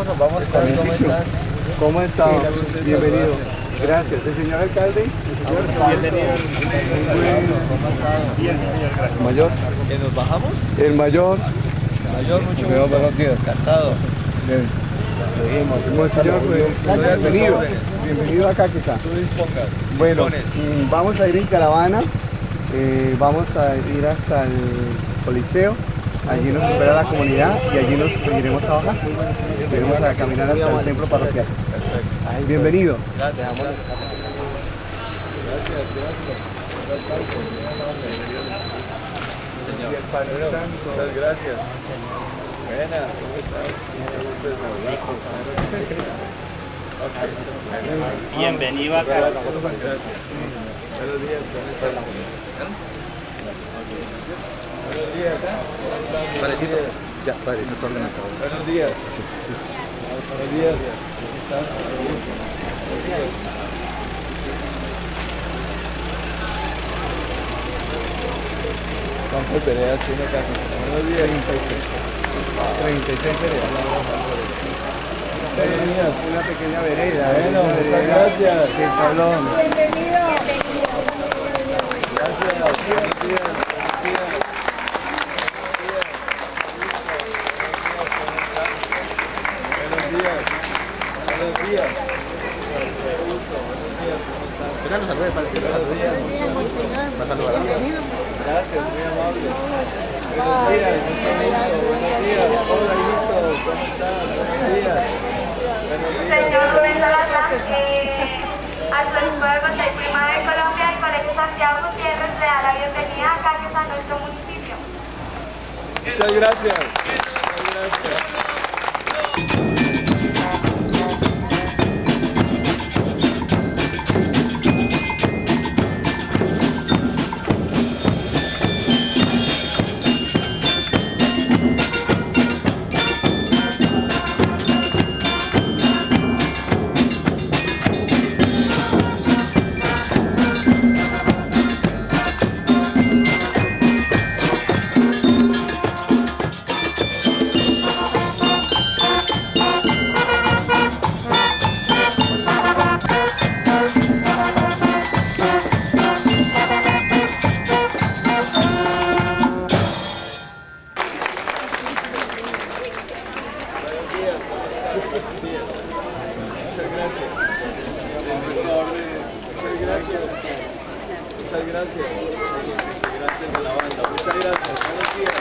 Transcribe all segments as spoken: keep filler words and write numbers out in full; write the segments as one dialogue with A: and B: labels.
A: nos vamos con ¿cómo estás?
B: ¿Cómo está? Bienvenido. Gracias. ¿El señor alcalde? ¿El señor?
A: Bienvenido. ¿Cómo ha estado?
C: Bien, señor, gracias.
B: Mayor.
A: ¿Que nos bajamos?
B: El mayor.
A: Mayor, mucho gusto. Buenos días. Encantado.
B: Bueno, señor, pues, bienvenido. Bienvenido acá quizá.
A: Tú dispongas.
B: Bueno,
A: Dispones.
B: mm, vamos a ir en caravana. Eh, vamos a ir hasta el Coliseo. Allí nos espera la comunidad y allí nos iremos a bajar. Iremos a caminar hasta el templo parroquial.
A: Perfecto.
B: Bienvenido.
A: Gracias. Gracias, gracias. Señor. Muchas gracias. Buenas, ¿cómo estás?
C: Bienvenido acá.
A: Gracias. Buenos días, ¿cómo estás? Buenos días.
B: Parecito. Ya, parecito todo organizado.
A: Buenos días. Sí. Buenos días. ¿Cómo estás? Buenos días. ¿Cuántas veredas tiene acá? Buenos días.
B: treinta y seis. treinta y seis veredas.
A: Buenos días.
B: Una pequeña vereda.
A: Bueno,
B: una
A: muchas
B: vereda
A: gracias.
B: de tablón.
D: Bienvenido.
A: Gracias. Buenos días. Buenos días. Buenos días. Buenos días. Qué gusto. Buenos días. ¿Cómo están?
B: Será los saludos para que
A: Buenos días.
B: Va a saludar.
A: Gracias, muy amable. Buenos días, mucho gusto. Buenos días. Hola, hijito. ¿Cómo estás? Buenos días. Buenos días.
E: Señor Rubén Salazar, eh, al Obispo de Bogotá y Prima de Colombia, el Colegio Santiago Gutiérrez le da la bienvenida a Calles a nuestro municipio.
A: Muchas gracias. Muchas gracias. Muchas gracias. Gracias a la banda. Muchas gracias. Buenos días.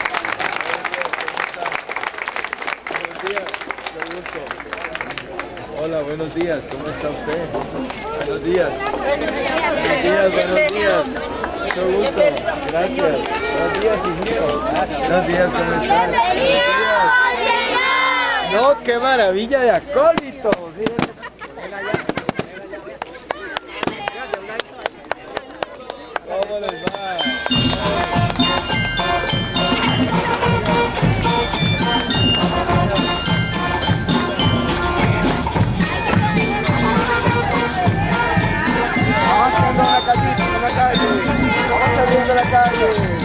A: Buenos días. Mucho gusto. Hola, buenos días. ¿Cómo está usted? Buenos días. Buenos días, buenos días. Mucho gusto. Gracias. Buenos días, hijito. Buenos días, ¿cómo están? Buenos días. No, qué maravilla de acólitos. ¿Cómo les va?
B: Vamos saliendo a la calle, a la calle. Vamos saliendo a la calle.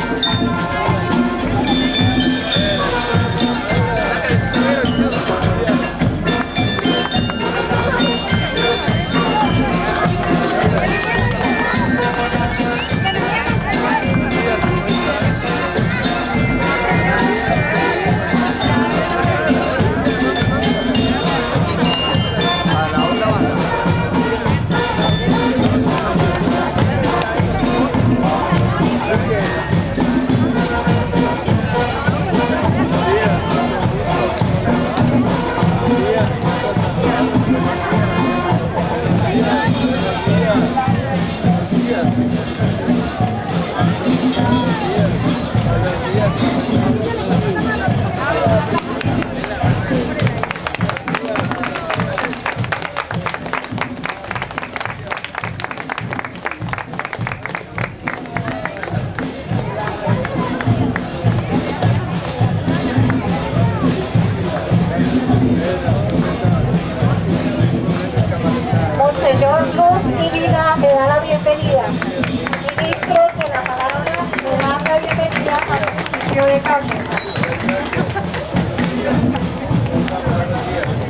E: Monseñor Luz y Vida le da la bienvenida. Ministro de la palabra le da la bienvenida al municipio de Caldes.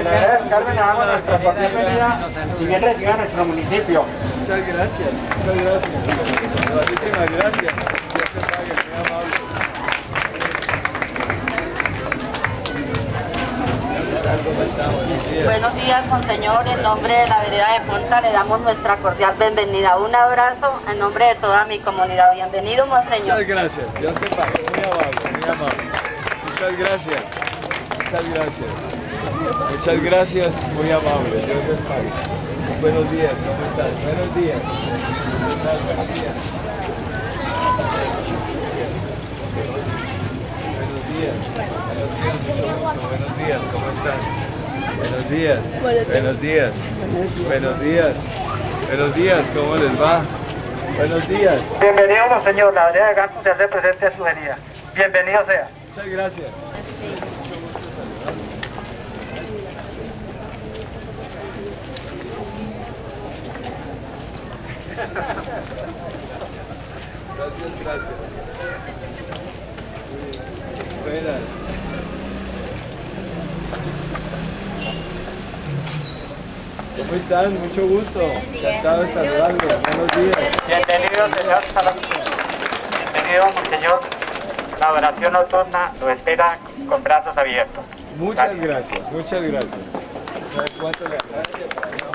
D: la Vereda del Carmen le damos nuestra cordial bienvenida y bien recibida a nuestro municipio.
A: Muchas gracias, muchas gracias. Muchísimas gracias. Dios te pague, muy amable. ¿Cómo estamos? Buenos días.
F: Buenos días, monseñor. En nombre de la vereda de Ponta le damos nuestra cordial bienvenida. Un abrazo en nombre de toda mi comunidad. Bienvenido, monseñor.
A: Muchas gracias. Dios te pague. Muy amable, muy amable. Muchas gracias. Muchas gracias. Muchas gracias. Muy amable. Dios les pague. Buenos días. ¿Cómo estás? Buenos días. Buenos días. Buenos días. Buenos días. Mucho gusto. Buenos días. ¿Cómo están? Buenos días. Buenos días. Buenos días. Buenos días. ¿Cómo les va? Buenos días.
D: Bienvenido, monseñor. La vereda de Campos se hace presente a su venida. Bienvenido sea.
A: Muchas gracias. Gracias, gracias. Buenas. ¿Cómo están? Mucho gusto. Encantado de saludarlos. Buenos días.
D: Bienvenido, señor. Bienvenido, monseñor. La oración nocturna lo espera con brazos abiertos.
A: Muchas gracias, muchas gracias. ¿Sabes cuánto le agradece?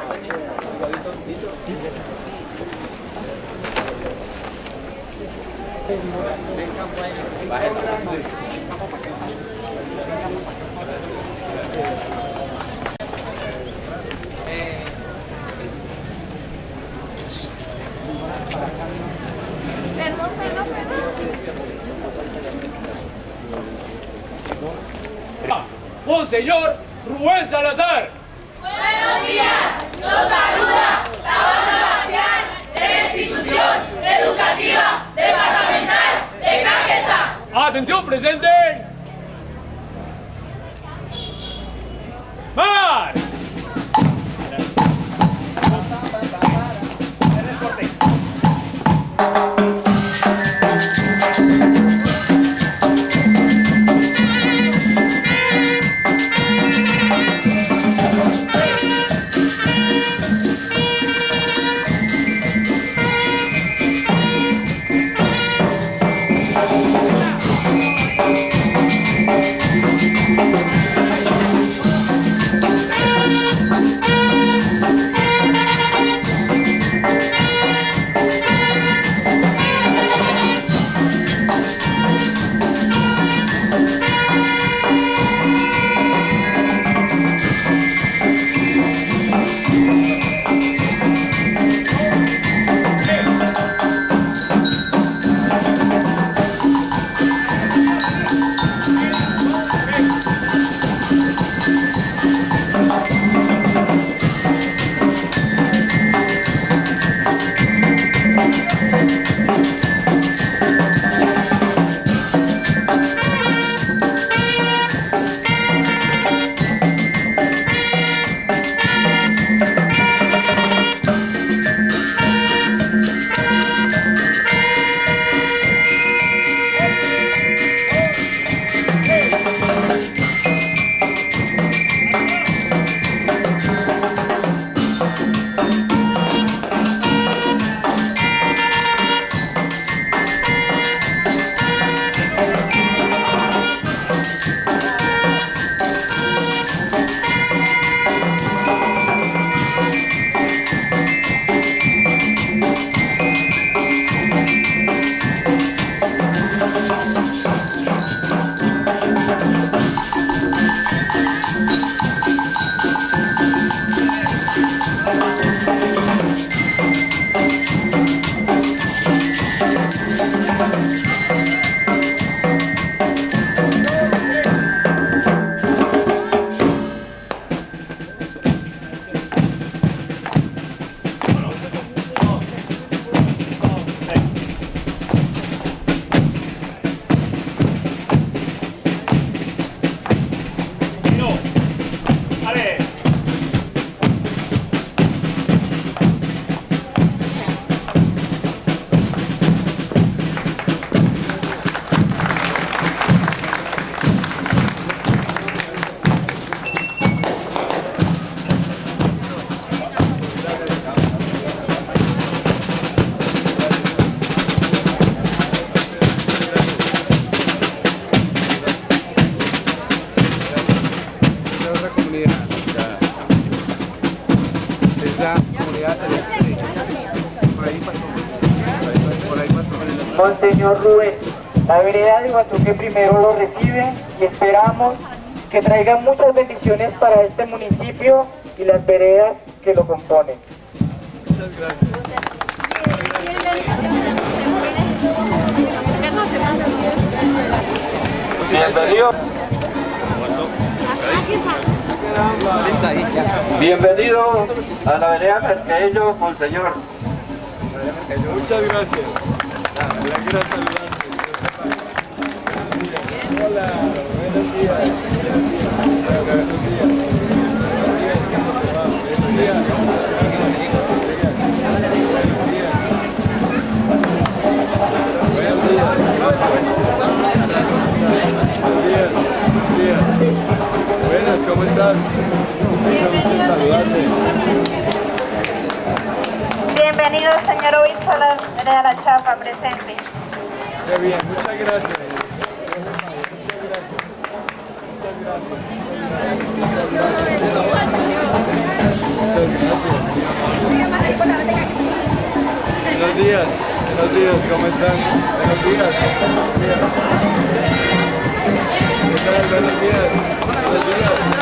E: Perdón, perdón, perdón.
G: Monseñor Rubén Salazar.
H: Buenos días, nos saluda la banda marcial de la institución educativa departamental de Caquetá.
G: Atención presente. ¡Mar!
H: ¡Buenos
B: es la comunidad del este. Por ahí pasó. Por ahí pasó.
I: Monseñor Rubén, la vereda de Iguatuque primero lo recibe y esperamos que traiga muchas bendiciones para este municipio y las veredas que lo componen.
A: Muchas gracias.
D: Bienvenido. Bienvenido a la vereda Mercadillo, Monseñor.
A: Muchas gracias. Me alegra saludarte. Hola, buenos días. Buenos días. Buenos días. Buenos días. Buenos días. Buenos días. Buenas, ¿cómo estás? Saludarte.
E: Bienvenido, señor obispo de la Chapa, presente.
A: Qué bien, muchas gracias. Buenos días, buenos días, ¿cómo están? Buenos días, buenos días. ¿Qué tal? Buenos días, buenos días.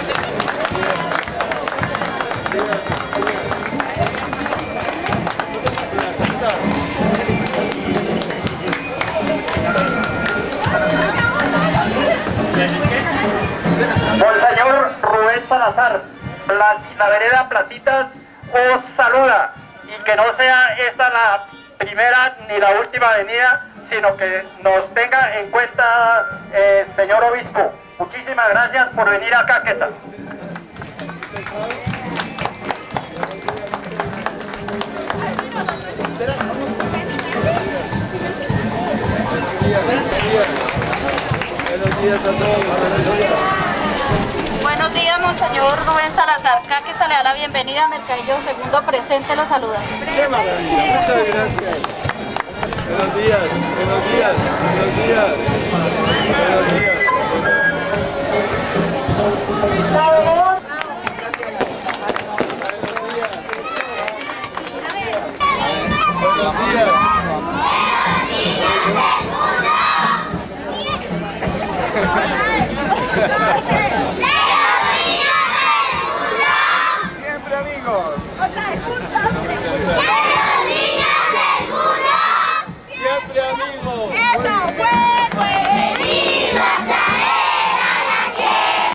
D: Monseñor Rubén Salazar, la, la vereda Placitas os saluda, y que no sea esta la primera ni la última venida, sino que nos tenga en cuenta, eh, señor obispo. Muchísimas gracias por venir a Caquetá.
A: Buenos días a todos. Buenos días.
F: Buenos días, Monseñor Rubén Salazar. Caquetá le da la bienvenida a Mercadillo Segundo presente, lo saluda.
A: Qué maravilla. Muchas gracias. Buenos días, buenos días, buenos días. Buenos días.